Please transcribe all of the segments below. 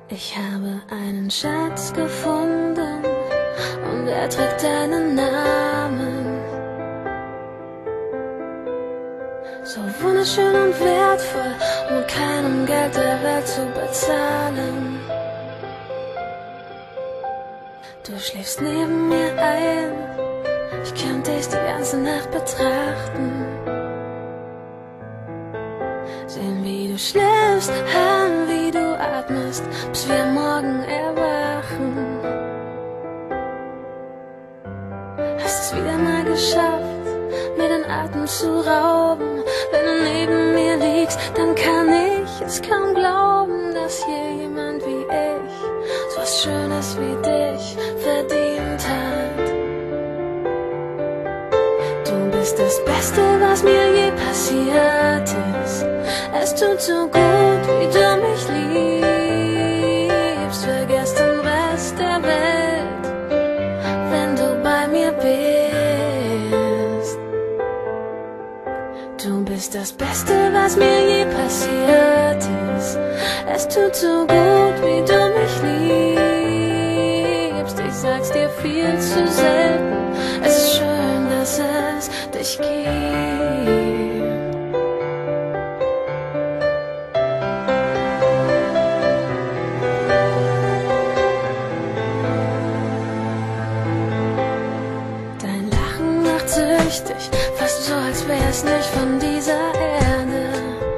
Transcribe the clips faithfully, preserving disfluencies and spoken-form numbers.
Ich habe einen Schatz gefunden und er trägt deinen Namen. So wunderschön und wertvoll, um mit keinem Geld der Welt zu bezahlen. Du schläfst neben mir ein, ich könnte dich die ganze Nacht betrachten. Sehen, wie du schläfst, hören, wie du atmest, bis wir morgen erwachen. Hast es wieder mal geschafft, mir den Atem zu rauben. Wenn du neben mir liegst, dann kann ich es kaum glauben, dass hier jemand wie ich so was Schönes wie dich verdient hat. Du bist das Beste, was mir je passiert ist. Es tut so gut, wie du mich liebst. Vergiss den Rest der Welt, wenn du bei mir bist. Du bist das Beste, was mir je passiert ist. Es tut so gut, wie du mich liebst. Ich sag's dir viel zu selten. Es ist schön, dass es dich gibt. Süchtig, fast so, als wär's nicht von dieser Erde.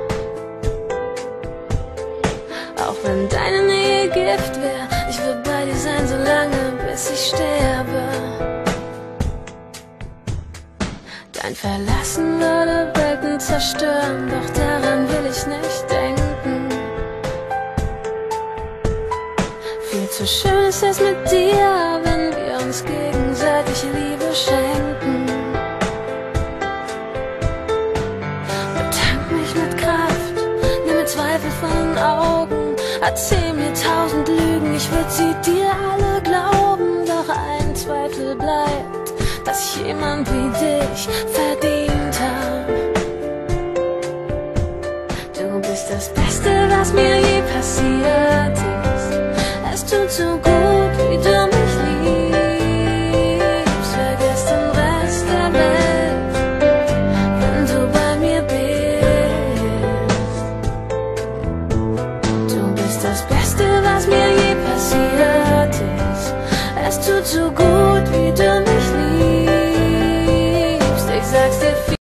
Auch wenn deine Nähe Gift wär, ich würd bei dir sein, so lange, bis ich sterbe. Dein Verlassen würde Welten zerstören, doch daran will ich nicht denken. Viel zu schön ist es mit dir, wenn wir uns gegenseitig Liebe schenken. Zweifel von den Augen, erzähl mir tausend Lügen, ich würd sie dir alle glauben, doch ein Zweifel bleibt, dass ich jemand wie dich verdient hab. Du bist das Beste, was mir je passiert ist. Es tut so gut.